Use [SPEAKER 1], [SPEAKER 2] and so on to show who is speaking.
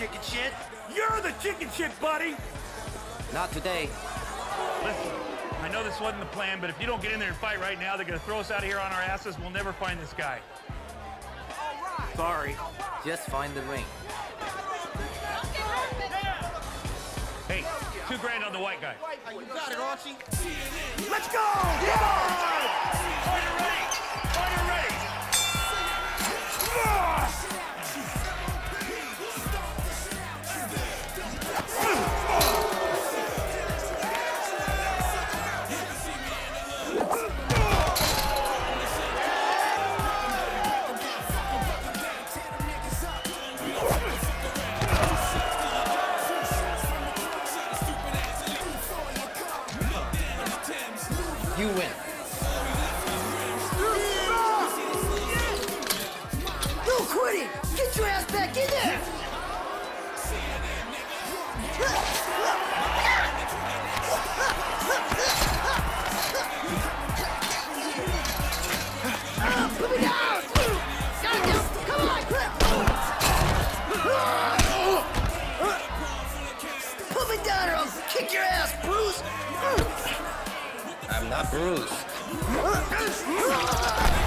[SPEAKER 1] chicken shit.
[SPEAKER 2] You're the chicken shit, buddy!
[SPEAKER 3] Not today.
[SPEAKER 2] Listen, I know this wasn't the plan, but if you don't get in there and fight right now, they're gonna throw us out of here on our asses. We'll never find this guy. Sorry.
[SPEAKER 3] Just find the ring.
[SPEAKER 2] Hey, $2 on the white guy.
[SPEAKER 1] You got it, Archie.
[SPEAKER 2] Let's go! Yeah! Fighter ready! Fighter ready!
[SPEAKER 3] You win.
[SPEAKER 4] No quitting! Get your ass back in there! Put me down! Got him! Come on! Put me down or I'll kick your ass, Bruce!
[SPEAKER 3] I'm not Bruce.